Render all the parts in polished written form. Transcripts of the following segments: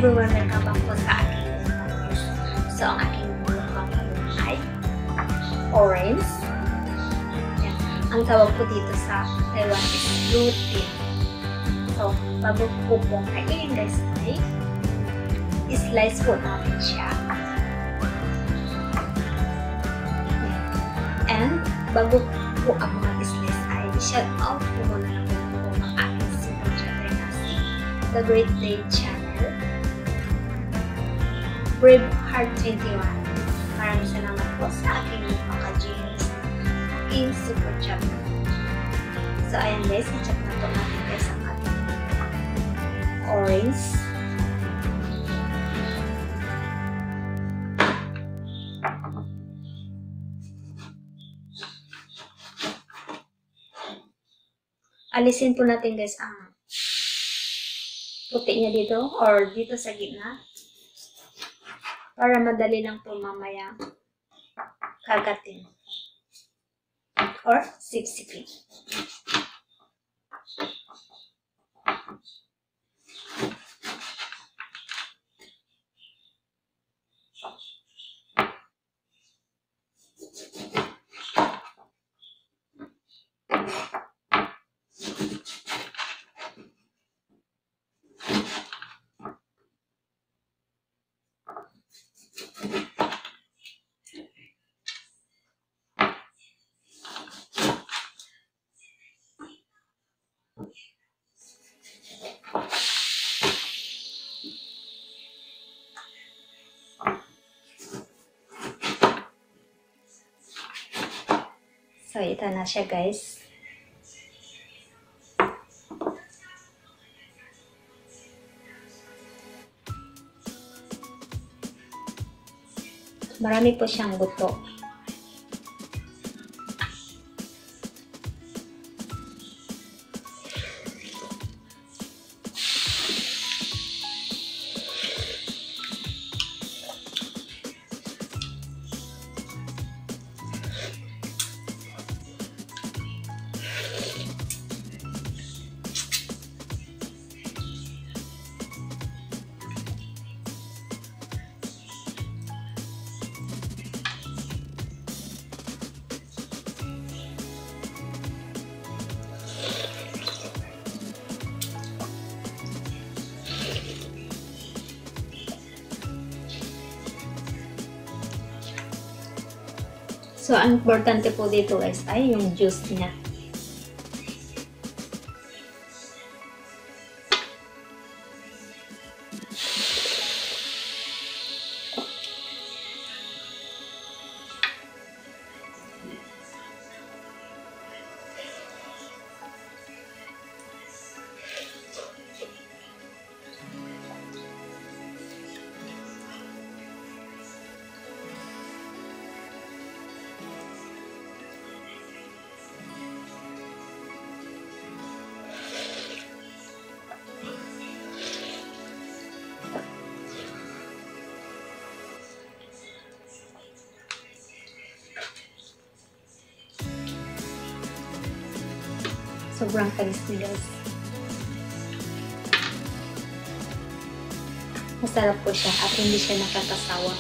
everyone, welcome back po sa aking mukbang. So, ang aking mukbang ay orange. Yan. Ang tawag po dito sa Taiwan is gluten. So, bago po pong kainin guys ay slice po natin siya. Yan. And bago po ang mga slice ay shout out po muna po ang aking super chat na si The Great Day Channel, Brave Heart 21. Maraming salamat po sa aking maka-genius aking super chat. So ayan guys, i-chat na po natin guys ang ating orange. Alisin po natin guys ang puti niya dito or dito sa gitna para madali lang po mamaya kagatin or sipsipin. So, ito na siya guys. Marami po siyang buto. So, ang importante po dito guys ay yung juice niya. Sobrang tamis niya guys. Masarap po siya at hindi siya nakakasawa.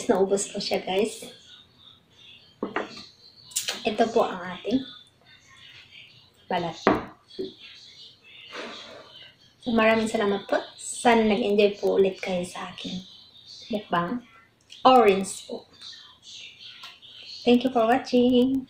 guys. Naubos ko siya guys. Ito po ang ating balat. So, maraming salamat po. Sana nag-enjoy po ulit kayo sa aking mukbang orange po. Thank you for watching.